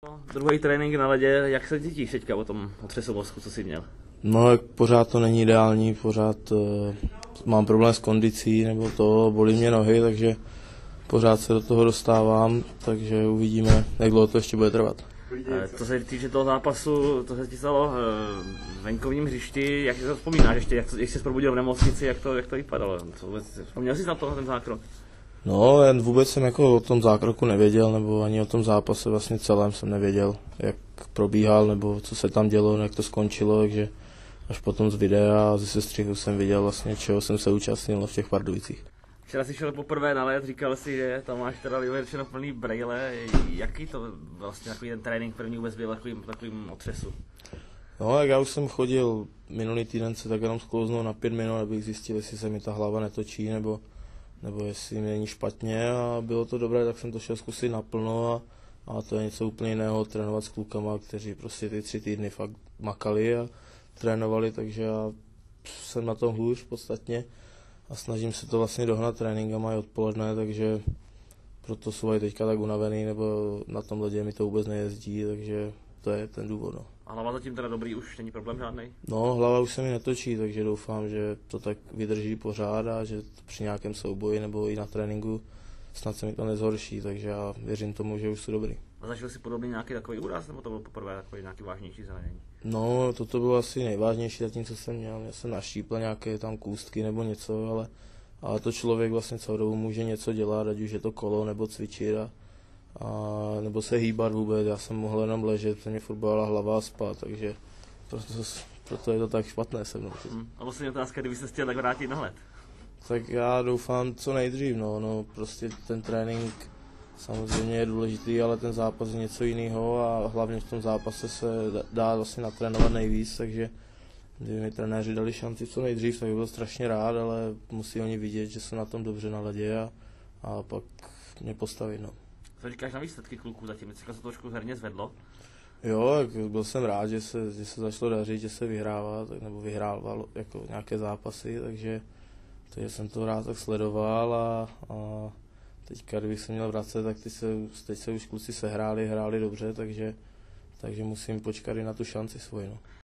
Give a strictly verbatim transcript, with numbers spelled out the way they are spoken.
No, druhý trénink na ledě, jak se cítíš teďka o tom otřesu mozku, co jsi měl? No, jak pořád to není ideální, pořád uh, mám problém s kondicí, nebo to, bolí mě nohy, takže pořád se do toho dostávám, takže uvidíme, jak dlouho to ještě bude trvat. Co se týče toho zápasu, to se ti stalo v venkovním hřišti, jak si to vzpomínáš ještě, jak, to, jak jsi se probudil v nemocnici, jak to, jak to vypadalo? Co vůbec, vzpomněl jsi na to, na ten zákrok? No, jen vůbec jsem jako o tom zákroku nevěděl, nebo ani o tom zápase vlastně celém jsem nevěděl, jak probíhal, nebo co se tam dělo, jak to skončilo, takže až potom z videa a ze sestřihu jsem viděl vlastně, čeho jsem se účastnil v těch Pardubicích. Včera jsi šel poprvé na led, říkal si, že tam máš teda vyvěřeno plný brejle. Jaký to vlastně takový ten trénink první vůbec byl takovým, takovým otřesu? No, jak já už jsem chodil minulý týden se tak jenom sklouznout na pět minut, abych zjistil, jestli se mi ta hlava netočí, nebo, nebo jestli mi není špatně, a bylo to dobré, tak jsem to šel zkusit naplno a, a to je něco úplně jiného, trénovat s klukama, kteří prostě ty tři týdny fakt makali a trénovali, takže já jsem na tom hůř podstatně a snažím se to vlastně dohnat tréninkama i odpoledne, takže proto jsou i teďka tak unavený, nebo na tom ledě mi to vůbec nejezdí, takže to je ten důvod. No. A hlava zatím teda dobrý, už není problém žádný? No, hlava už se mi netočí, takže doufám, že to tak vydrží pořád a že při nějakém souboji nebo i na tréninku snad se mi to nezhorší, takže já věřím tomu, že už jsou dobrý. A zažil jsi podobně nějaký takový úraz, nebo to byl poprvé takový nějaký vážnější zranění? No, toto bylo asi nejvážnější zatím, co jsem měl. Já jsem naštípl nějaké tam kůstky nebo něco, ale, ale to člověk vlastně celou dobu může něco dělat, ať už je to kolo nebo cvičit a, a nebo se hýbat vůbec. Já jsem mohl jenom ležet, se mě furt bála hlava a spát, takže proto, proto je to tak špatné se mnou. Hmm. A vlastně otázka, kdyby se chtěl tak vrátit na led? Tak já doufám co nejdřív, no, no prostě ten trénink samozřejmě je důležitý, ale ten zápas je něco jiného a hlavně v tom zápase se dá vlastně natrénovat nejvíc, takže kdyby mi trenéři dali šanci co nejdřív, tak bych byl strašně rád, ale musí oni vidět, že jsem na tom dobře na ledě a, a pak mě postavit. No. Co říkáš na výsledky kluků zatím? Dneska se to trošku herně zvedlo? Jo, byl jsem rád, že se, že se začalo dařit, že se vyhrává, nebo vyhrával jako nějaké zápasy, takže, takže jsem to rád tak sledoval a, a teďka, kdybych se měl vracet, tak teď se, teď se už kluci sehráli, hráli dobře, takže, takže musím počkat i na tu šanci svoji. No.